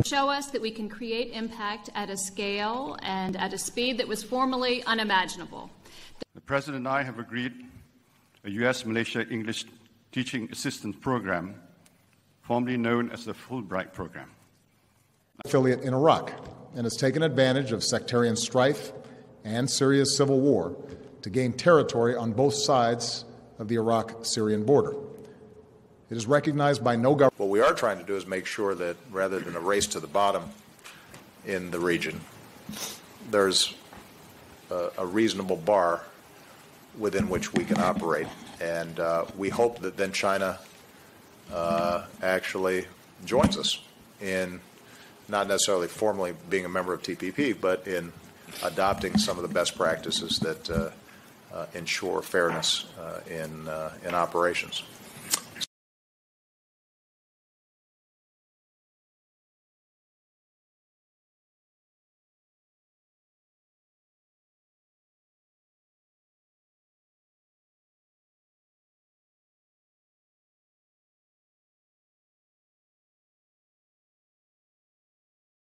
show us that we can create impact at a scale and at a speed that was formerly unimaginable. The President and I have agreed a U.S.-Malaysia English Teaching Assistance Program, formerly known as the Fulbright Program. Affiliate in Iraq, and has taken advantage of sectarian strife and Syria's civil war to gain territory on both sides of the Iraq-Syrian border. It is recognized by no government. What we are trying to do is make sure that rather than a race to the bottom in the region, there's a reasonable bar within which we can operate. And we hope that then China actually joins us in not necessarily formally being a member of TPP, but in adopting some of the best practices that ensure fairness in operations.